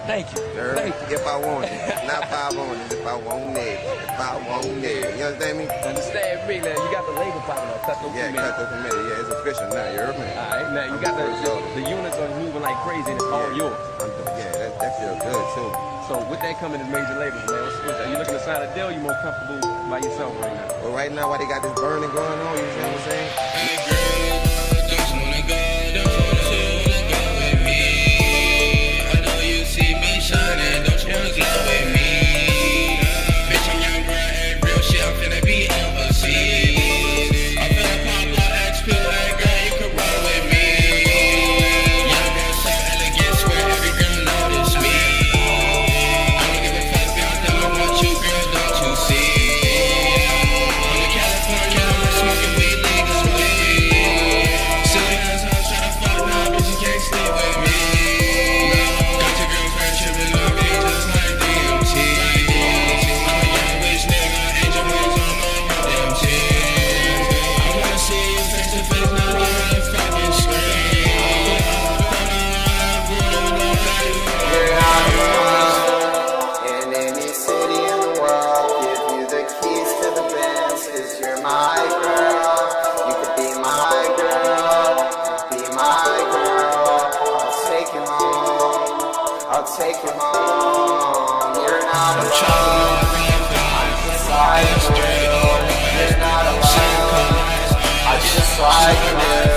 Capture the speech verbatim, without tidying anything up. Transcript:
Thank you. Sir, Thank you. if I want it. Not if I want it, if I want it. If I want it. You understand me? Understand me, now. You got the label popping up. Cut through Yeah, cut through committee. Yeah, it's official now. You heard me? All right, now you got the, the, the units are moving like crazy and it's all yeah. yours. I'm doing, yeah, that, that feels good too. So with that coming to major labels, man, what's, what's, are you looking to sign a deal? Or you more comfortable by yourself right now? Well, right now, while they got this burning going on, you see what I'm saying? Hey girl, don't you wanna go, don't you wanna go with me? I know you see me shining, don't you wanna glow with me? Bitch, I'm young, girl, ain't real shit, I'm finna be overseas. I'm finna pop like X P, hey girl, you can roll with me. Young girl, so elegant, swear every girl notice me. I don't give a fuck, girl, I'm down with you, girl, don't you see? I'm in California, I'm smoking weed, niggas with me. Silly ass hoes try to fuck now, bitch, you can't sleep with me. Got your girlfriend tripping on me just like D M T. I'm a young rich nigga, angel wings on my M T. I wanna see you face to face, not on the fucking screen. You're not alone in any city in the world. Give you the keys to the Benz, cause you're my girl. You could be my girl, be my girl. I'll take you home, I'll take you home. You're not alone, I'm just like you. You're not alone, I just like you.